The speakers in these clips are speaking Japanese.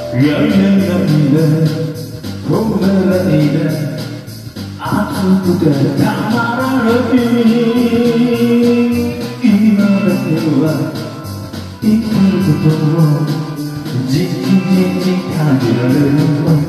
いやいやいや止めないで熱くてたまらない今だけは生きることをじきじき感じられる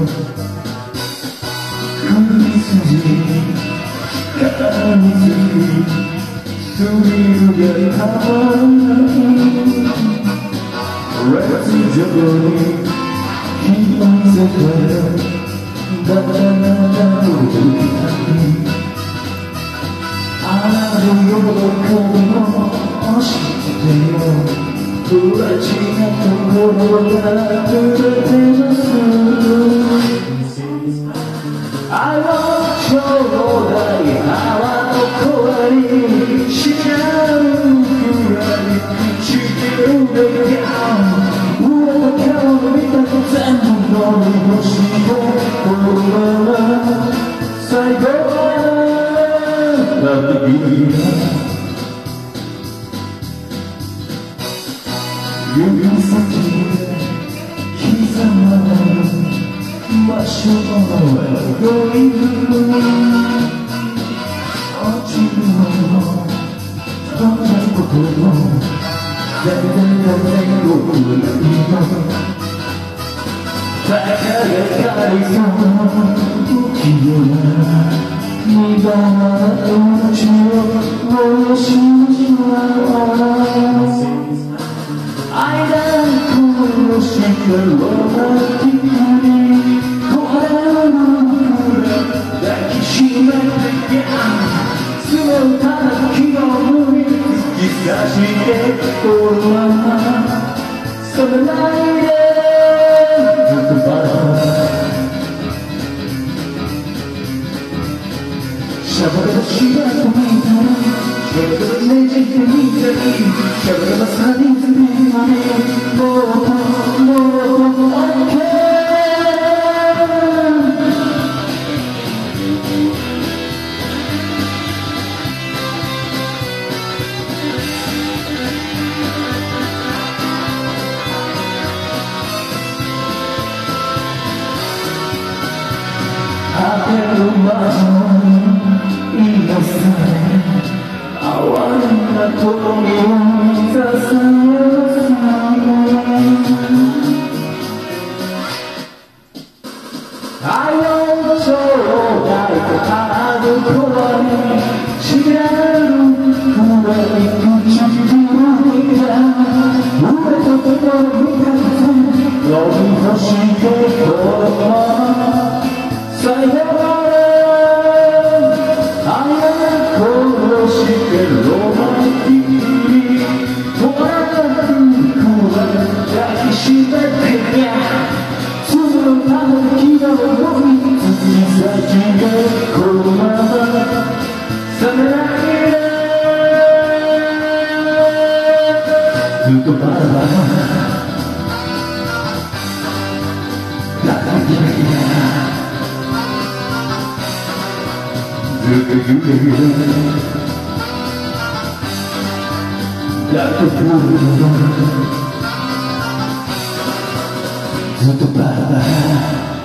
首筋肩につきスリルがたまらない列上に気まずくだからなる時あなたの喜びも教えてよ不らちなところが触れてますあのちょうだい泡の声にしちゃうくらい唇が上の顔見た全部の見干しをこのまま最後はなっていい指先で刻まれる場所へ動いる落ちるものどんなことも全然僕ないの高がかりそう不器用な無駄な命を戻しましょう愛だとしてロマンティックに壊れる抱きしめてや冷たな気を抜き差してこのまま冷めないでずっとまだしゃばればしばらく見たらしゃばればねじってみたりしゃばればさりずれまでもう OK 果てる魔女に癒され哀れな恋をささや愛をちょうだいとある声に知らぬくらい唇が上と心にかけて飲み干してこのままさよなら愛を殺してロマンティックに止まらなく抱きしめてやそのために気が重い月先がこのまま冷めないでずっとまだまだずっと夢がだと来るのずっとバラバラ